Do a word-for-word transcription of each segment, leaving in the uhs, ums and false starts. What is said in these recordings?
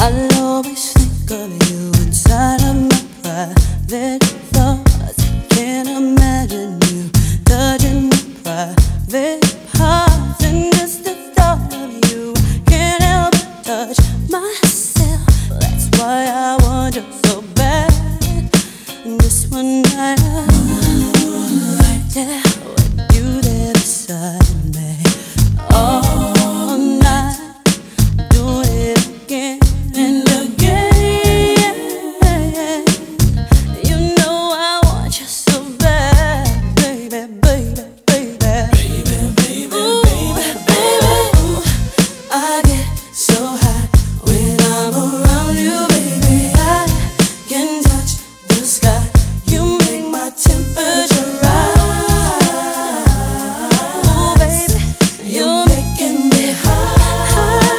I'll always think of you inside of my private thoughts. Can't imagine you touching my private parts. And just the thought of you can't help but touch myself. That's why I want you so bad. This one night right there with you there beside me, all night doing it again and again. You know I want you so bad, baby, baby, baby, baby, baby, ooh, baby. Ooh, I get so high when I'm around you, baby. I can touch the sky. You make my temperature rise. Ooh, baby, you're making me high.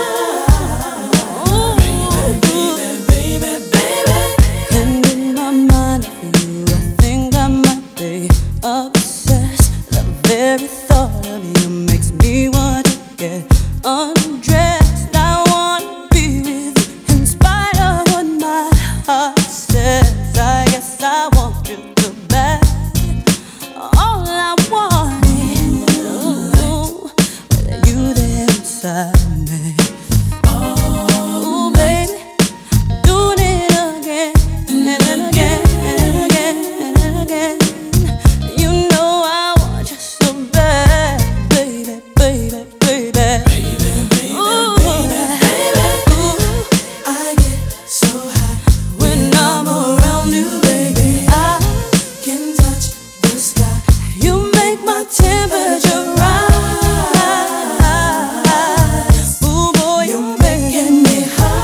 Ooh, baby, baby, baby. And in my mind for you, I think I might be obsessed. The very thought of you makes me want to get undressed. I want to be with you in spite of what my heart says. I guess I want you so bad. All I want is with you there inside me. Oh, baby, doing it again and again and again and again. You know I want you so bad, baby, baby, baby. Ooh, baby, ooh, I get so high when I'm around you, baby. I can touch the sky. You make my temperature rise. Ooh, boy, you're making me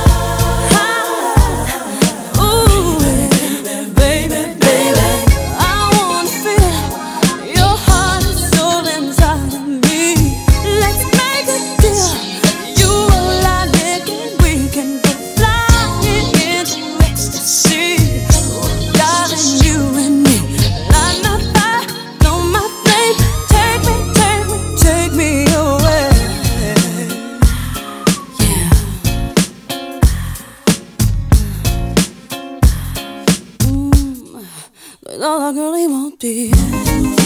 high. Ooh, baby, baby, baby. I wanna feel your heart and soul inside of me. Let's make a deal. You will I make it. We can go flying into ecstasy. Darling, you and me. Light my fire, blow my flame. Take me, take me, take me away. Yeah. Mm, but all I really won't be.